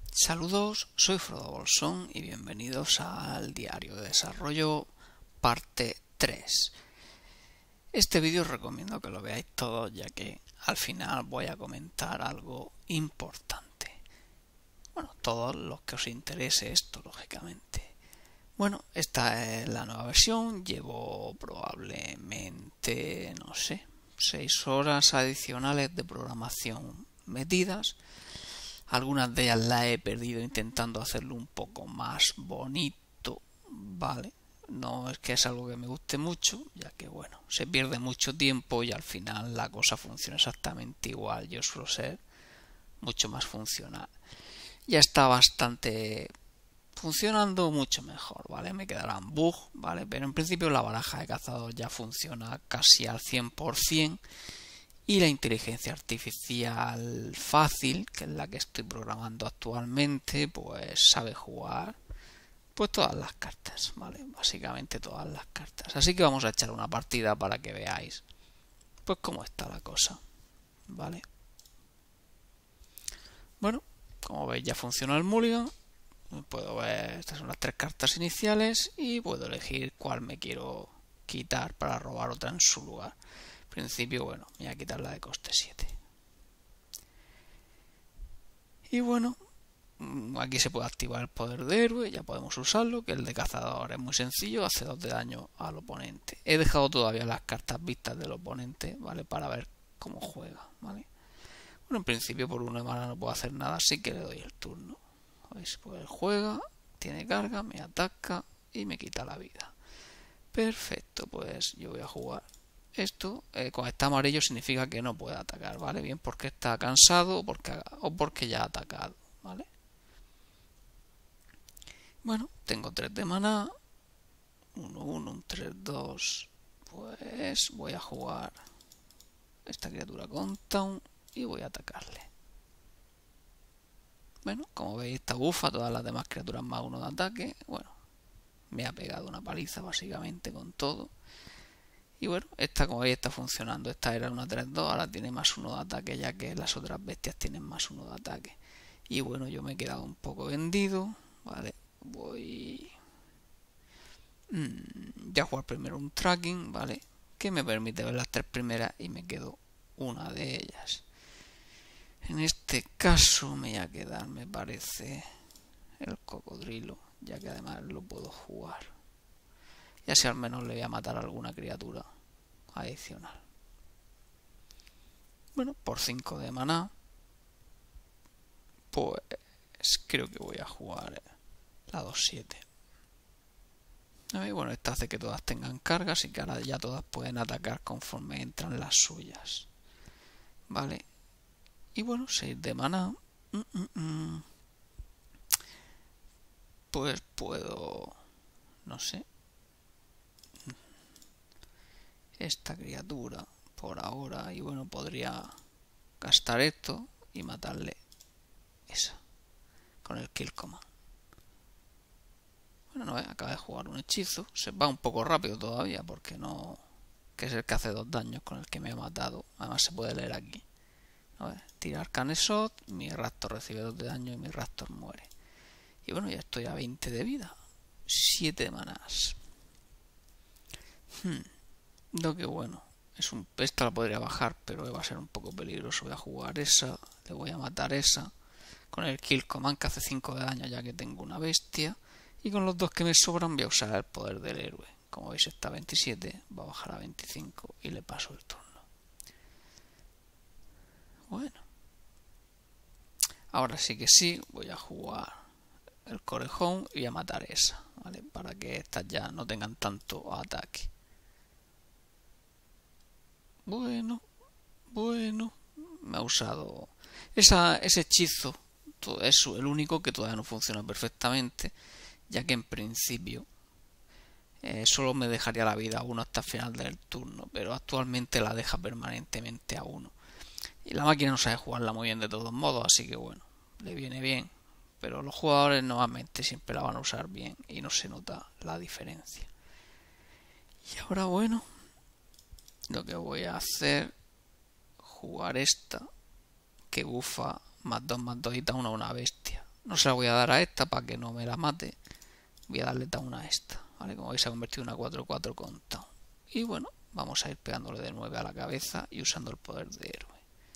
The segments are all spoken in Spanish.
Saludos, soy Frodo Bolsón y bienvenidos al Diario de Desarrollo parte 3. Este vídeo os recomiendo que lo veáis todos, ya que al final voy a comentar algo importante. Bueno, todos los que os interese esto, lógicamente. Bueno, esta es la nueva versión, llevo probablemente, no sé, 6 horas adicionales de programación metidas. Algunas de ellas las he perdido intentando hacerlo un poco más bonito, ¿vale? No es que es algo que me guste mucho, ya que bueno, se pierde mucho tiempo y al final la cosa funciona exactamente igual. Yo suelo ser mucho más funcional. Ya está bastante funcionando mucho mejor, ¿vale? Me quedarán bugs, ¿vale? Pero en principio la baraja de cazador ya funciona casi al 100%. Y la inteligencia artificial fácil, que es la que estoy programando actualmente, pues sabe jugar pues todas las cartas, ¿vale? Básicamente todas las cartas. Así que vamos a echar una partida para que veáis pues cómo está la cosa, ¿vale? Bueno, como veis ya funciona el mulligan. Puedo ver, estas son las 3 cartas iniciales y puedo elegir cuál me quiero quitar para robar otra en su lugar. En principio, bueno, me voy a quitar la de coste 7. Y bueno, aquí se puede activar el poder de héroe, ya podemos usarlo, que el de cazador es muy sencillo, hace 2 de daño al oponente. He dejado todavía las cartas vistas del oponente, ¿vale? Para ver cómo juega, ¿vale? Bueno, en principio por una mana no puedo hacer nada, así que le doy el turno. ¿Veis? Pues él juega, tiene carga, me ataca y me quita la vida. Perfecto, pues yo voy a jugar esto. Con está amarillo significa que no puede atacar, ¿vale? Bien porque está cansado o porque ya ha atacado, ¿vale? Bueno, tengo 3 de maná, 1-1, un 3-2. Pues voy a jugar esta criatura con Taunt y voy a atacarle. Bueno, como veis está bufa, todas las demás criaturas más 1 de ataque. Bueno, me ha pegado una paliza básicamente con todo. Y bueno, esta como veis está funcionando. Esta era una 3-2, ahora tiene más 1 de ataque, ya que las otras bestias tienen más 1 de ataque. Y bueno, yo me he quedado un poco vendido. Vale, voy a jugar primero un tracking, ¿vale? Que me permite ver las 3 primeras y me quedo una de ellas. En este caso me voy a quedar, me parece, el cocodrilo, ya que además lo puedo jugar. Y así al menos le voy a matar a alguna criatura adicional. Bueno, por 5 de maná, pues creo que voy a jugar la 2-7. Y bueno, esta hace que todas tengan carga, así que ahora ya todas pueden atacar conforme entran las suyas. Vale. Y bueno, 6 de maná. Pues puedo, no sé, esta criatura por ahora. Y bueno, podría gastar esto y matarle esa con el kill command. Bueno, no, acaba de jugar un hechizo. Se va un poco rápido todavía porque no, que es el que hace 2 daños con el que me ha matado. Además se puede leer aquí. Tirar Canesot, mi Raptor recibe 2 de daño y mi Raptor muere. Y bueno, ya estoy a 20 de vida. 7 manás. Lo que bueno, esta la podría bajar, pero va a ser un poco peligroso. Voy a jugar esa, le voy a matar esa. Con el Kill Command que hace 5 de daño ya que tengo una bestia. Y con los 2 que me sobran voy a usar el poder del héroe. Como veis está a 27, va a bajar a 25 y le paso el turno. Bueno. Ahora sí que sí, voy a jugar el Corejón y voy a matar esa, ¿vale? Para que estas ya no tengan tanto ataque. Bueno, me ha usado ese hechizo, todo eso, el único que todavía no funciona perfectamente, ya que en principio solo me dejaría la vida a 1 hasta el final del turno, pero actualmente la deja permanentemente a 1. Y la máquina no sabe jugarla muy bien de todos modos, así que bueno, le viene bien. Pero los jugadores normalmente siempre la van a usar bien y no se nota la diferencia. Y ahora bueno, lo que voy a hacer, jugar esta, que bufa más 2 y da una bestia. no se la voy a dar a esta para que no me la mate. Voy a darle down a esta, ¿vale? Como veis se ha convertido en una 4-4 con down. Y bueno, vamos a ir pegándole de 9 a la cabeza y usando el poder de héroe.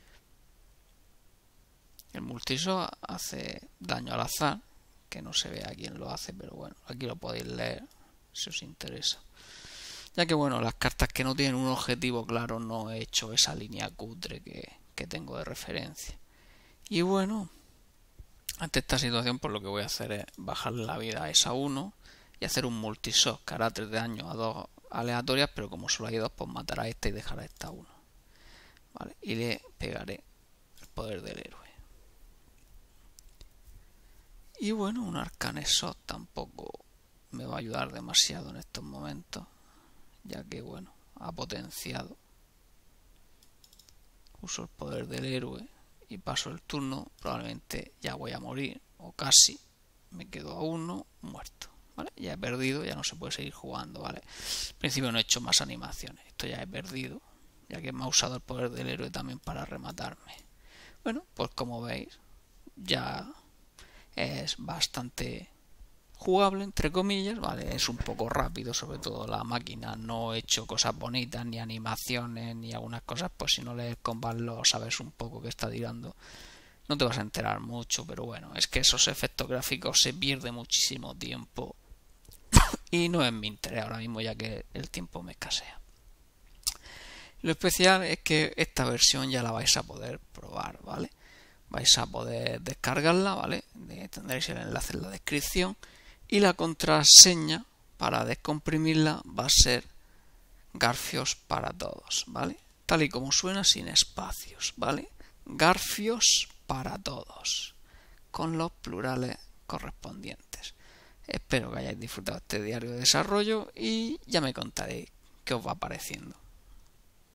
El multishot hace daño al azar, que no se ve a quién lo hace, pero bueno, aquí lo podéis leer si os interesa. Ya que bueno, las cartas que no tienen un objetivo claro no he hecho esa línea cutre que tengo de referencia. Y bueno, ante esta situación pues lo que voy a hacer es bajarle la vida a esa 1 y hacer un multishot que hará 3 de daño a 2 aleatorias, pero como solo hay 2 pues matará a esta y dejará a esta 1. ¿Vale? Y le pegaré el poder del héroe. Y bueno, un Arcane Shot tampoco me va a ayudar demasiado en estos momentos, ya que bueno, ha potenciado. Uso el poder del héroe y paso el turno, probablemente ya voy a morir, o casi, me quedo a 1 muerto, ¿vale? Ya he perdido, ya no se puede seguir jugando, ¿vale? Al principio no he hecho más animaciones, esto ya he perdido, ya que me ha usado el poder del héroe también para rematarme. Bueno, pues como veis, ya es bastante jugable, entre comillas, ¿vale? Es un poco rápido, sobre todo la máquina. No he hecho cosas bonitas, ni animaciones, ni algunas cosas, pues si no lees Combat Log sabes un poco que está tirando. No te vas a enterar mucho, pero bueno, es que esos efectos gráficos se pierde muchísimo tiempo y no es mi interés ahora mismo, ya que el tiempo me escasea. Lo especial es que esta versión ya la vais a poder probar, ¿vale? Vais a poder descargarla, ¿vale? Tendréis el enlace en la descripción. Y la contraseña para descomprimirla va a ser Garfios para todos, ¿vale? Tal y como suena, sin espacios, ¿vale? Garfios para todos, con los plurales correspondientes. Espero que hayáis disfrutado este diario de desarrollo y ya me contaréis qué os va pareciendo.